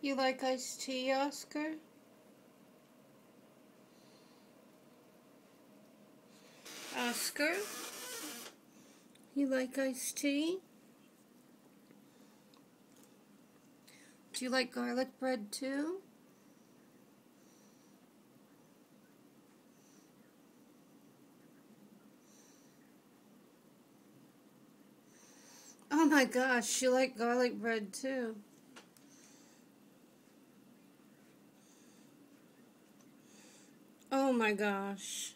You like iced tea, Oscar? Oscar? You like iced tea? Do you like garlic bread too? Oh my gosh, you like garlic bread too. Oh my gosh.